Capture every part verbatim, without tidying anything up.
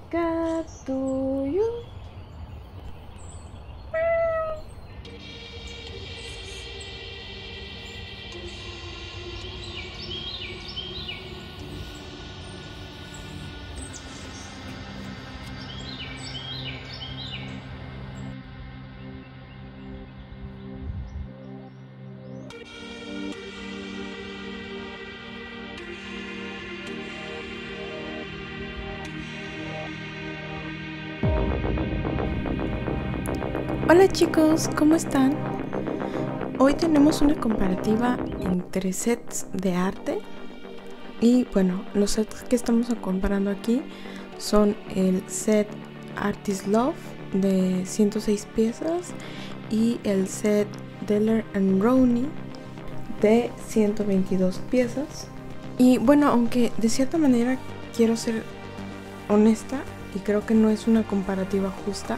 cat do you? Hola chicos, ¿cómo están? Hoy tenemos una comparativa entre sets de arte y bueno, los sets que estamos comparando aquí son el set Artist Love de ciento seis piezas y el set Daler and Rowney de ciento veintidós piezas. Y bueno, aunque de cierta manera quiero ser honesta y creo que no es una comparativa justa,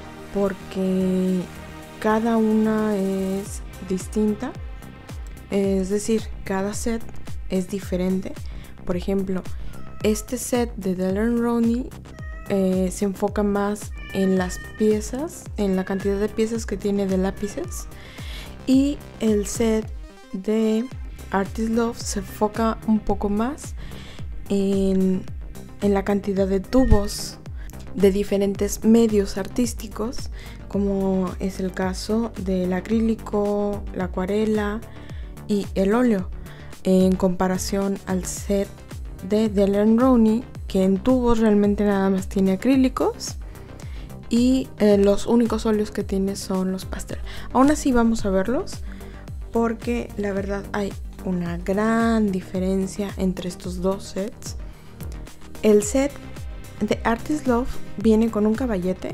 porque cada una es distinta, es decir, cada set es diferente. Por ejemplo, este set de Daler and Rowney eh, se enfoca más en las piezas, en la cantidad de piezas que tiene de lápices, y el set de Artist Love se enfoca un poco más en, en la cantidad de tubos de diferentes medios artísticos, como es el caso del acrílico, la acuarela y el óleo, en comparación al set de Daler and Rowney, que en tubos realmente nada más tiene acrílicos y eh, los únicos óleos que tiene son los pastel. Aún así vamos a verlos porque la verdad hay una gran diferencia entre estos dos sets. El set de Artist Love viene con un caballete,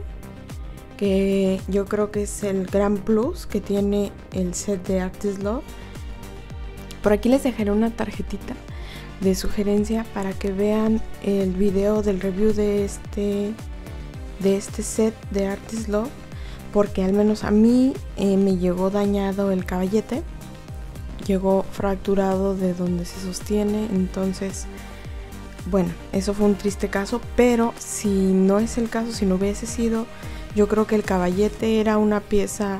que yo creo que es el gran plus que tiene el set de Artist Love. Por aquí les dejaré una tarjetita de sugerencia para que vean el video del review de este, de este set de Artist Love, porque al menos a mí eh, me llegó dañado el caballete, llegó fracturado de donde se sostiene, entonces bueno, eso fue un triste caso, pero si no es el caso, si no hubiese sido, yo creo que el caballete era una pieza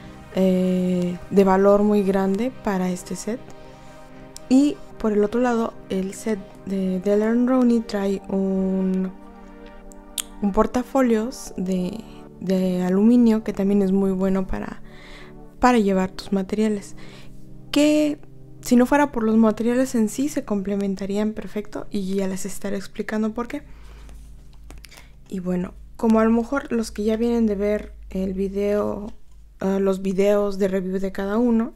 eh, de valor muy grande para este set. Y por el otro lado, el set de Daler and Rowney trae un, un portafolios de, de aluminio que también es muy bueno para, para llevar tus materiales, que si no fuera por los materiales en sí se complementarían perfecto, y ya les estaré explicando por qué. Y bueno, como a lo mejor los que ya vienen de ver el video, uh, los videos de review de cada uno,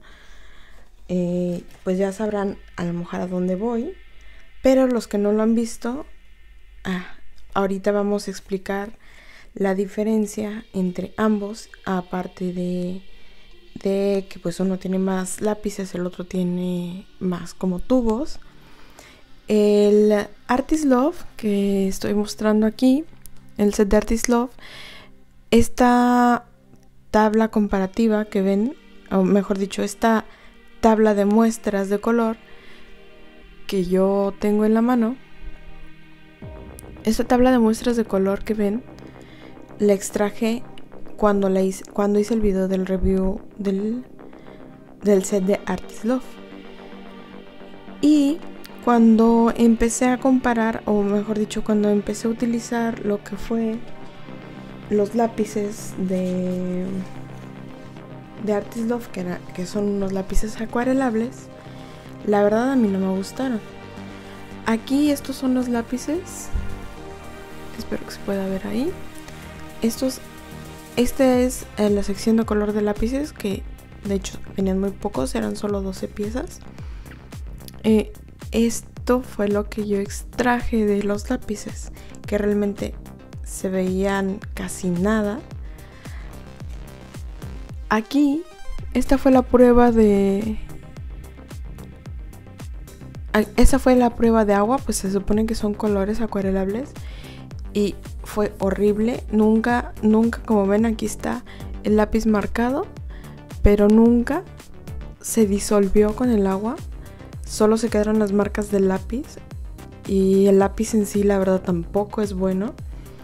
eh, pues ya sabrán a lo mejor a dónde voy, pero los que no lo han visto, ah, ahorita vamos a explicar la diferencia entre ambos, aparte de de que pues uno tiene más lápices, el otro tiene más como tubos. El Artist Love que estoy mostrando aquí, el set de Artist Love, esta tabla comparativa que ven, o mejor dicho, esta tabla de muestras de color que yo tengo en la mano, esta tabla de muestras de color que ven, la extraje Cuando, la hice, cuando hice el video del review del, del set de Artist Love. Y cuando empecé a comparar, o mejor dicho, cuando empecé a utilizar lo que fue los lápices de, de Artist Love, que, era, que son unos lápices acuarelables, la verdad a mí no me gustaron. Aquí estos son los lápices, espero que se pueda ver ahí. Estos Esta es eh, la sección de color de lápices, que de hecho venían muy pocos, eran solo doce piezas. Eh, esto fue lo que yo extraje de los lápices, que realmente se veían casi nada. Aquí, esta fue la prueba de... Esta fue la prueba de agua, pues se supone que son colores acuarelables. Y fue horrible, nunca, nunca, como ven aquí está el lápiz marcado, pero nunca se disolvió con el agua, solo se quedaron las marcas del lápiz y el lápiz en sí la verdad tampoco es bueno.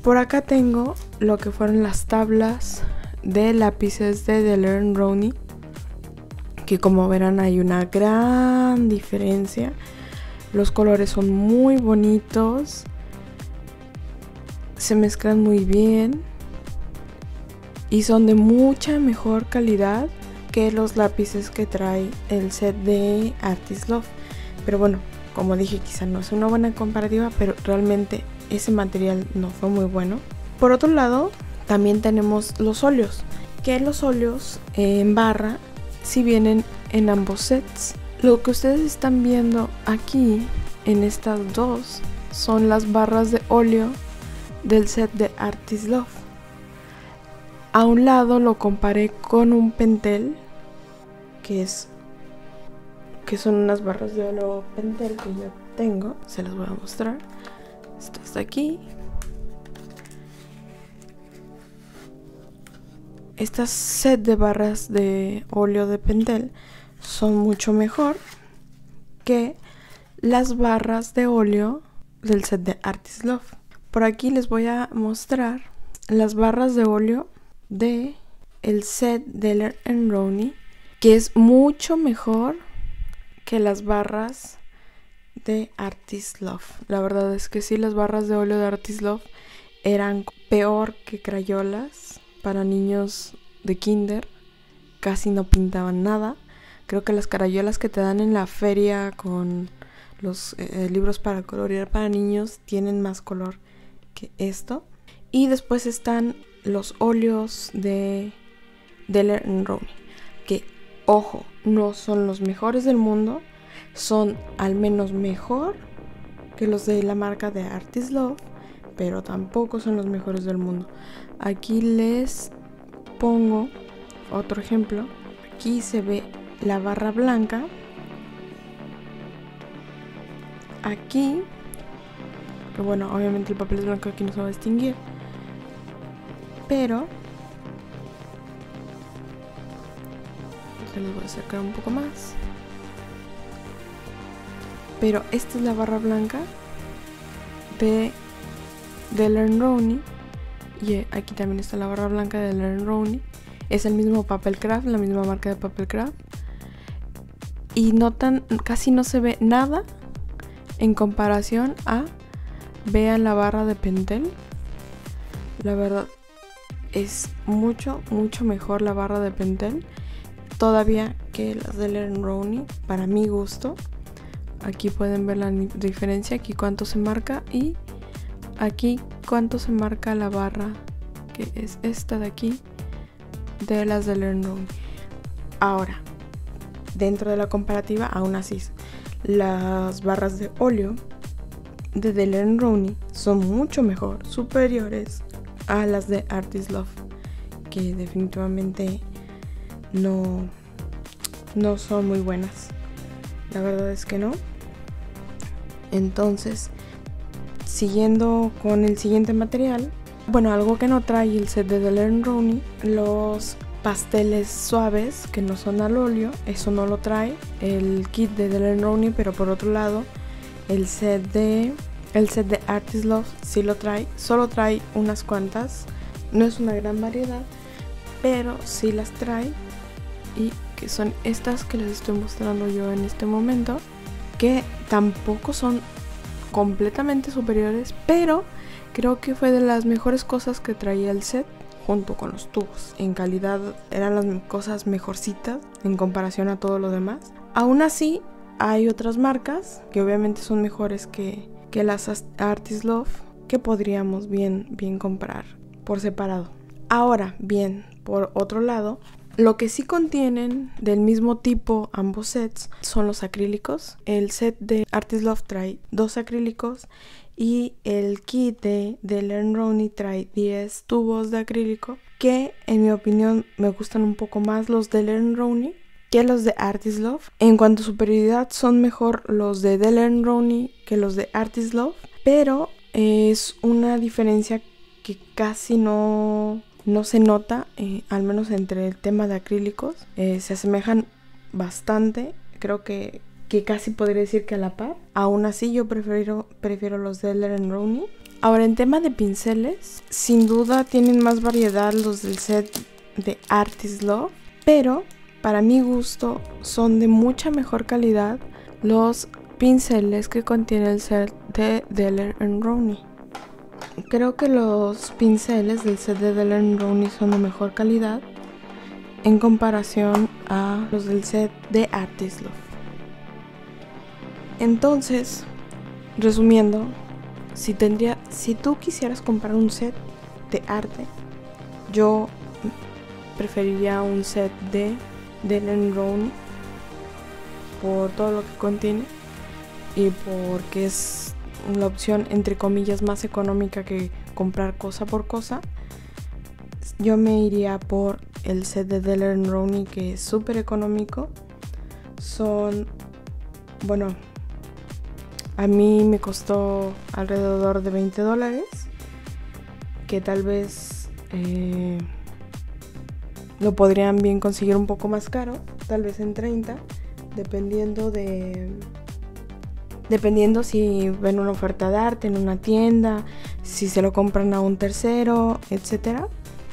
Por acá tengo lo que fueron las tablas de lápices de Daler Rowney, que como verán hay una gran diferencia. Los colores son muy bonitos, se mezclan muy bien y son de mucha mejor calidad que los lápices que trae el set de Artist Love. Pero bueno, como dije, quizá no es una buena comparativa, pero realmente ese material no fue muy bueno. Por otro lado, también tenemos los óleos, que los óleos en barra sí vienen en ambos sets. Lo que ustedes están viendo aquí en estas dos son las barras de óleo del set de Artist Love. A un lado lo comparé con un Pentel, que es que son unas barras de óleo Pentel que yo tengo. Se las voy a mostrar. Esto está aquí. Estas set de barras de óleo de Pentel son mucho mejor que las barras de óleo del set de Artist Love. Por aquí les voy a mostrar las barras de óleo de el set Daler Rowney, que es mucho mejor que las barras de Artist Love. La verdad es que sí, las barras de óleo de Artist Love eran peor que crayolas para niños de kinder. Casi no pintaban nada. Creo que las crayolas que te dan en la feria con los eh, libros para colorear para niños tienen más color que esto. Y después están los óleos de Daler Rowney, que, ojo, no son los mejores del mundo. Son al menos mejor que los de la marca de Artist Love, pero tampoco son los mejores del mundo. Aquí les pongo otro ejemplo. Aquí se ve la barra blanca. Aquí, pero bueno, obviamente el papel es blanco, aquí no se va a distinguir, pero se los voy a acercar un poco más. Pero esta es la barra blanca de Daler Rowney. Y aquí también está la barra blanca de Daler Rowney. Es el mismo papel craft, la misma marca de papel craft. Y notan, casi no se ve nada en comparación a, vean la barra de Pentel. La verdad es mucho, mucho mejor la barra de Pentel todavía que las de Daler Rowney, para mi gusto. Aquí pueden ver la diferencia, aquí cuánto se marca y aquí cuánto se marca la barra, que es esta de aquí, de las de Daler Rowney. Ahora, dentro de la comparativa, aún así, las barras de óleo de Daler Rowney son mucho mejor, superiores a las de Artist Love, que definitivamente no, no son muy buenas. La verdad es que no. Entonces, siguiendo con el siguiente material, bueno, algo que no trae el set de Daler Rowney, los pasteles suaves que no son al óleo, eso no lo trae el kit de Daler Rowney, pero por otro lado, el set de el set de Artist Love sí lo trae, solo trae unas cuantas, no es una gran variedad, pero sí las trae, y que son estas que les estoy mostrando yo en este momento, que tampoco son completamente superiores, pero creo que fue de las mejores cosas que traía el set, junto con los tubos. En calidad eran las cosas mejorcitas en comparación a todo lo demás. Aún así, hay otras marcas que obviamente son mejores que, que las Artist Love, que podríamos bien, bien comprar por separado. Ahora, bien, por otro lado, lo que sí contienen del mismo tipo ambos sets son los acrílicos. El set de Artist Love trae dos acrílicos y el kit de Daler Rowney trae diez tubos de acrílico, que en mi opinión me gustan un poco más los de Daler Rowney que los de Artist Love. En cuanto a superioridad, son mejor los de Daler Rowney que los de Artist Love, pero es una diferencia que casi no... no se nota, eh, al menos entre el tema de acrílicos. Eh, se asemejan bastante, creo que, que casi podría decir que a la par. Aún así yo prefiero, prefiero los de Daler Rowney. Ahora, en tema de pinceles, sin duda tienen más variedad los del set de Artist Love, pero para mi gusto son de mucha mejor calidad los pinceles que contiene el set de Daler and Rowney. Creo que los pinceles del set de Daler and Rowney son de mejor calidad en comparación a los del set de Artist Love. Entonces, resumiendo, si tendría, si tú quisieras comprar un set de arte, yo preferiría un set de Daler and Rowney por todo lo que contiene y porque es la opción entre comillas más económica que comprar cosa por cosa. Yo me iría por el set de Daler and Rowney, que es súper económico. Son, bueno, a mí me costó alrededor de veinte dólares, que tal vez eh, lo podrían bien conseguir un poco más caro, tal vez en treinta, dependiendo de dependiendo si ven una oferta de arte en una tienda, si se lo compran a un tercero, etcétera.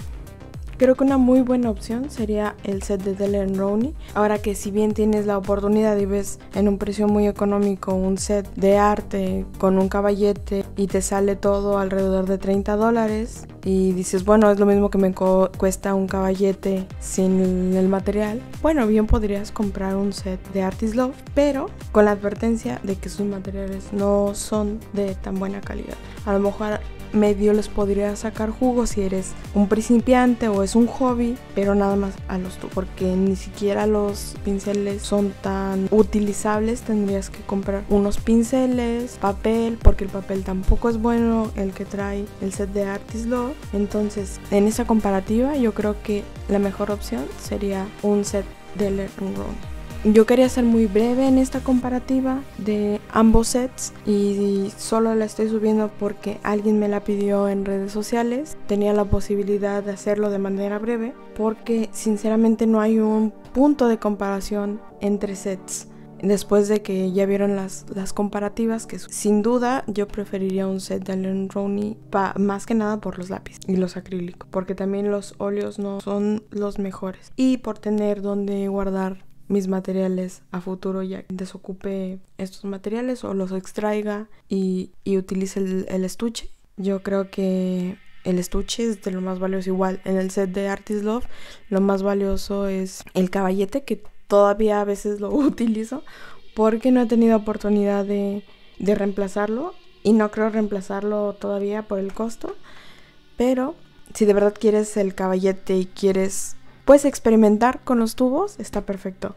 Creo que una muy buena opción sería el set de Daler and Rowney. Ahora que si bien tienes la oportunidad y ves en un precio muy económico un set de arte con un caballete y te sale todo alrededor de treinta dólares y dices, bueno, es lo mismo que me co- cuesta un caballete sin el material, bueno, bien podrías comprar un set de Artist Love, pero con la advertencia de que sus materiales no son de tan buena calidad. A lo mejor medio les podría sacar jugo si eres un principiante o es un hobby, pero nada más a los tú, porque ni siquiera los pinceles son tan utilizables. Tendrías que comprar unos pinceles, papel, porque el papel tampoco es bueno el que trae el set de Artist Love. Entonces, en esa comparativa yo creo que la mejor opción sería un set de Daler and Rowney. Yo quería ser muy breve en esta comparativa de ambos sets y solo la estoy subiendo porque alguien me la pidió en redes sociales. Tenía la posibilidad de hacerlo de manera breve porque sinceramente no hay un punto de comparación entre sets. Después de que ya vieron las, las comparativas, que sin duda yo preferiría un set de Daler and Rowney pa, más que nada por los lápices y los acrílicos, porque también los óleos no son los mejores, y por tener donde guardar mis materiales a futuro, ya desocupe estos materiales o los extraiga y, y utilice el, el estuche. Yo creo que el estuche es de lo más valioso. Igual en el set de Artist Love lo más valioso es el caballete, que todavía a veces lo utilizo porque no he tenido oportunidad de, de reemplazarlo y no creo reemplazarlo todavía por el costo. Pero si de verdad quieres el caballete y quieres puedes experimentar con los tubos, está perfecto.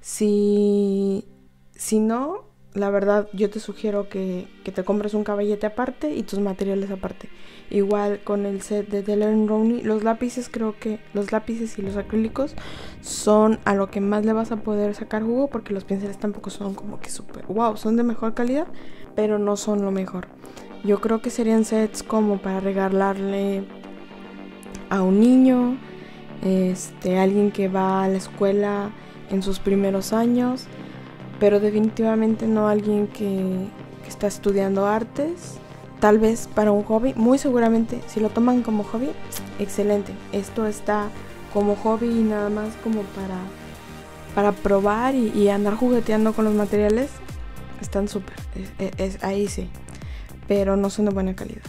Si, si no, la verdad yo te sugiero que, que te compres un caballete aparte y tus materiales aparte. Igual con el set de Daler and Rowney, los lápices, creo que los lápices y los acrílicos son a lo que más le vas a poder sacar jugo, porque los pinceles tampoco son como que súper wow, son de mejor calidad, pero no son lo mejor. Yo creo que serían sets como para regalarle a un niño, Este, alguien que va a la escuela en sus primeros años, pero definitivamente no alguien que, que está estudiando artes. Tal vez para un hobby, muy seguramente si lo toman como hobby, excelente. Esto está como hobby y nada más como para, para probar y, y andar jugueteando con los materiales, están súper, es, es, ahí sí, pero no son de buena calidad.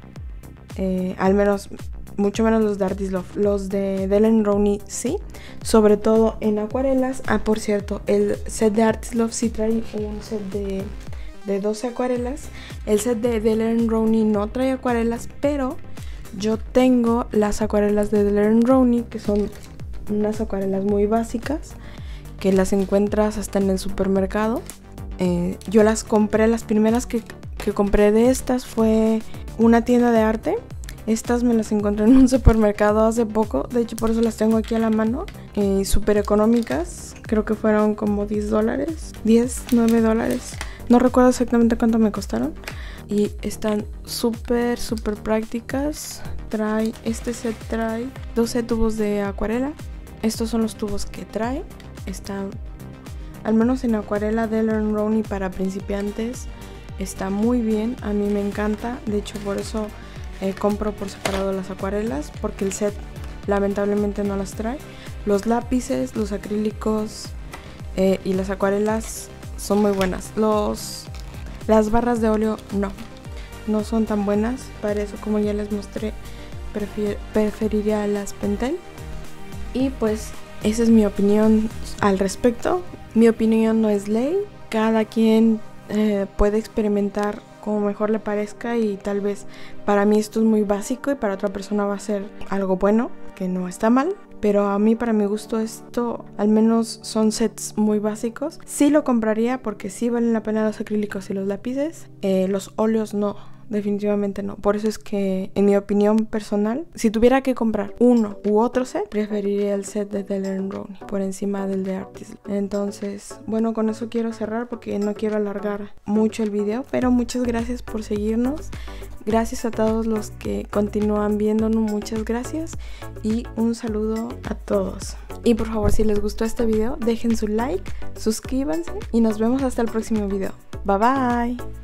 Eh, al menos mucho menos los de Artist Love. Los de Daler and Rowney sí, sobre todo en acuarelas. Ah, por cierto, el set de Artist Love sí trae un set de, de doce acuarelas. El set de Daler and Rowney no trae acuarelas, pero yo tengo las acuarelas de Daler and Rowney, que son unas acuarelas muy básicas que las encuentras hasta en el supermercado. Eh, yo las compré, las primeras que, que compré de estas fue una tienda de arte. Estas me las encontré en un supermercado hace poco, de hecho por eso las tengo aquí a la mano. Eh, súper económicas, creo que fueron como diez dólares, diez, nueve dólares. No recuerdo exactamente cuánto me costaron. Y están súper, súper prácticas. Trae, este set trae doce tubos de acuarela. Estos son los tubos que trae. Están, al menos en acuarela Daler and Rowney para principiantes, está muy bien, a mí me encanta. De hecho, por eso eh, compro por separado las acuarelas, porque el set lamentablemente no las trae. Los lápices, los acrílicos eh, y las acuarelas son muy buenas. Los, las barras de óleo no, no son tan buenas. Para eso, como ya les mostré, prefier, preferiría las Pentel. Y pues esa es mi opinión al respecto. Mi opinión no es ley. Cada quien eh, puede experimentar como mejor le parezca, y tal vez para mí esto es muy básico y para otra persona va a ser algo bueno, que no está mal. Pero a mí, para mi gusto, esto al menos son sets muy básicos. Sí lo compraría porque sí valen la pena los acrílicos y los lápices. Eh, los óleos no, definitivamente no. Por eso es que, en mi opinión personal, si tuviera que comprar uno u otro set, preferiría el set de Daler and Rowney por encima del de Artist. Entonces, bueno, con eso quiero cerrar porque no quiero alargar mucho el video. Pero muchas gracias por seguirnos. Gracias a todos los que continúan viéndonos, muchas gracias y un saludo a todos. Y por favor, si les gustó este video, dejen su like, suscríbanse y nos vemos hasta el próximo video. Bye bye.